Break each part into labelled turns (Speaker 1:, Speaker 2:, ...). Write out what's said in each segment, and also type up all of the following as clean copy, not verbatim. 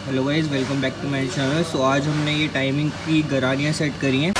Speaker 1: Hello guys, welcome back to my channel. So आज हमने ये टाइमिंग की गरारियाँ सेट करी हैं।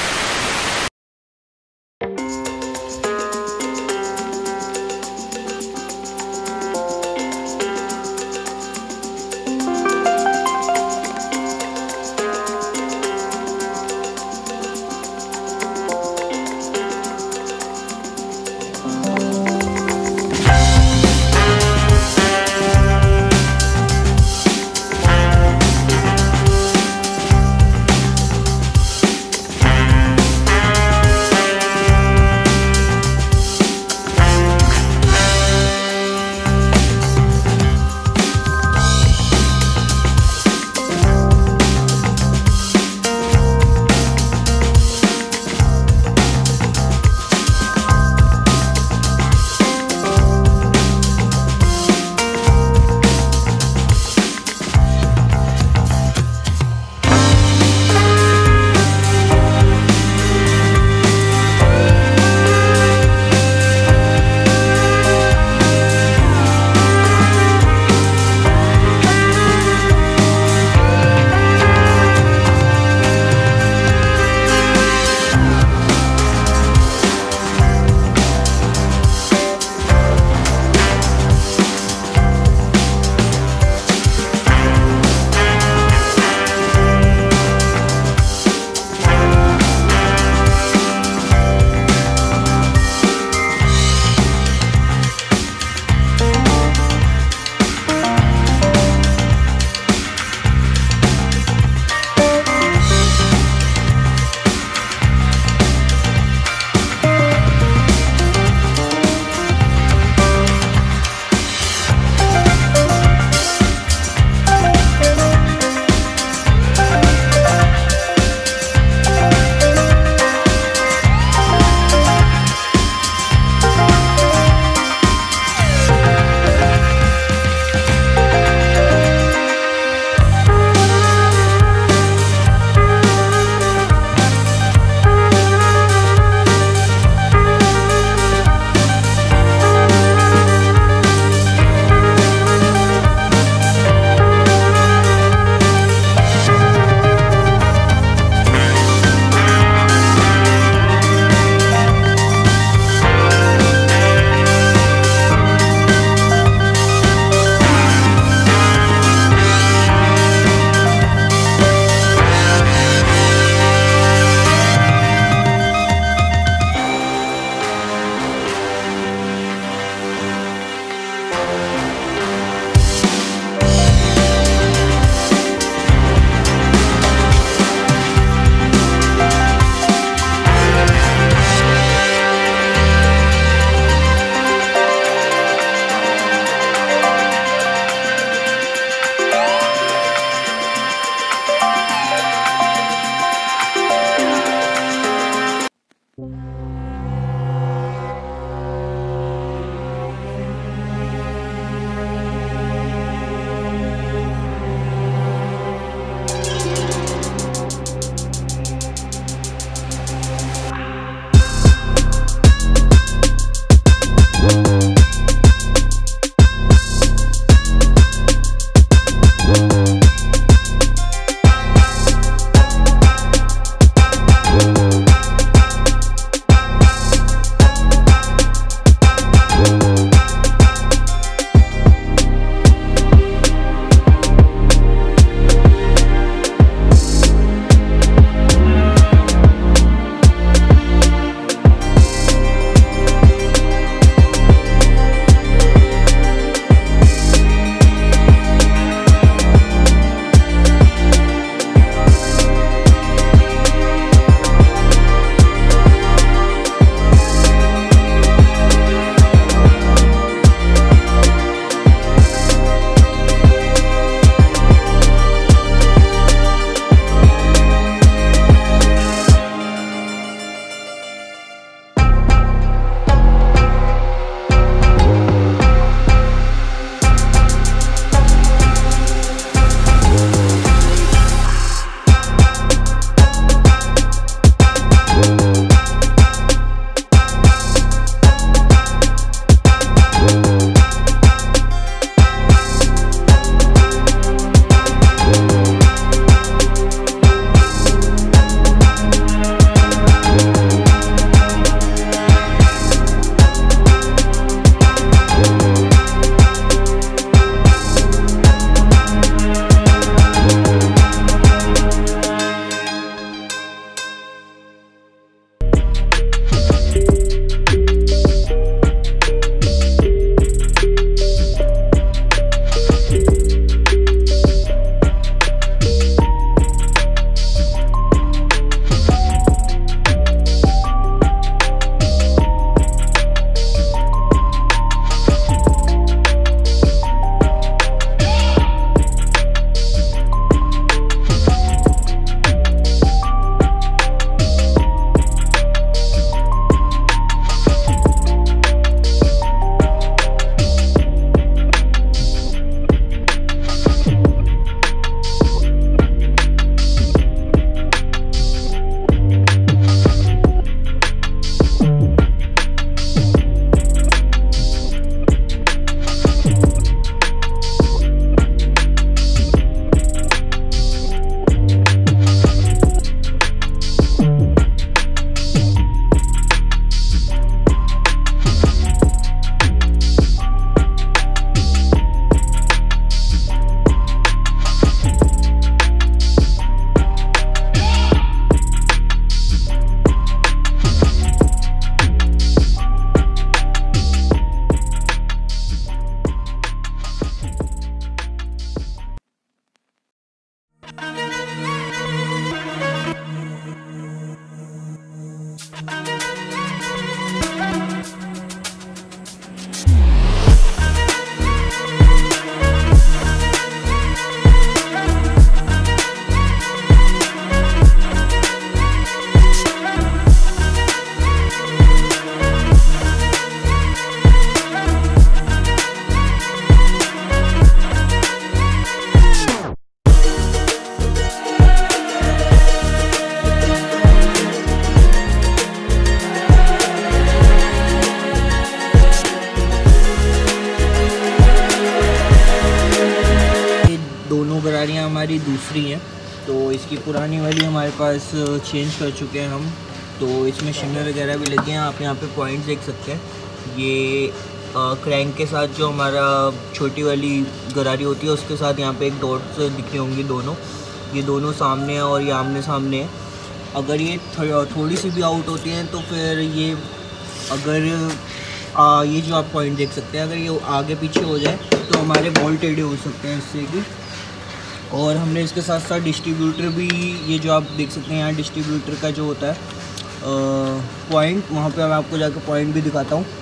Speaker 1: गरारियाँ हमारी दूसरी हैं, तो इसकी पुरानी वाली हमारे पास चेंज कर चुके हैं हम। तो इसमें शिमर वगैरह भी लगे हैं, आप यहाँ पे पॉइंट्स देख सकते हैं। ये क्रैंक के साथ जो हमारा छोटी वाली गरारी होती है उसके साथ यहाँ पे एक डॉट्स दिख रही होंगी दोनों, ये दोनों सामने हैं और ये आमने सामने है। अगर ये थोड़ी सी भी आउट होती हैं तो फिर ये अगर ये जो आप पॉइंट देख सकते हैं, अगर ये आगे पीछे हो जाए तो हमारे बॉल टेढ़े हो सकते हैं इससे कि। और हमने इसके साथ साथ डिस्ट्रीब्यूटर भी, ये जो आप देख सकते हैं यहाँ डिस्ट्रीब्यूटर का जो होता है पॉइंट, वहाँ पे मैं आपको जाकर पॉइंट भी दिखाता हूँ।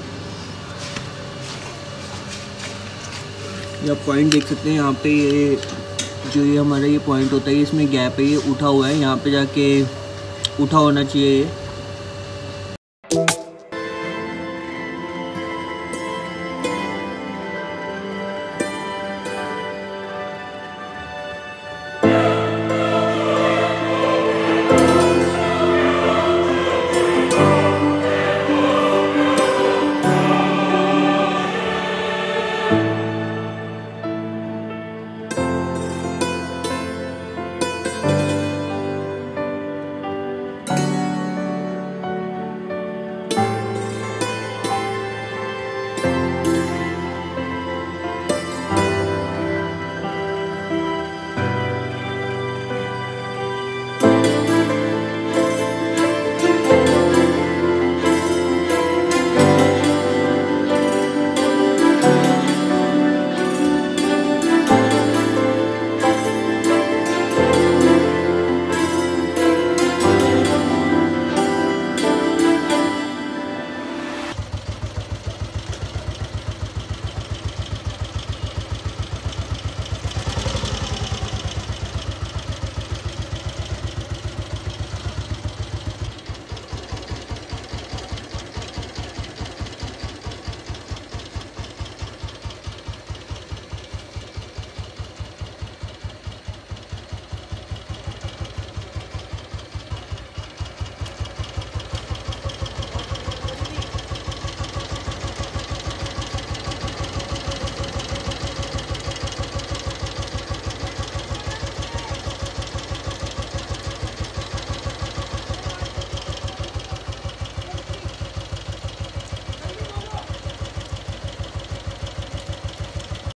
Speaker 1: ये आप पॉइंट देख सकते हैं यहाँ पे, ये जो ये हमारा ये पॉइंट होता है इसमें गैप है, ये उठा हुआ है, यहाँ पे जाके उठा होना चाहिए ये।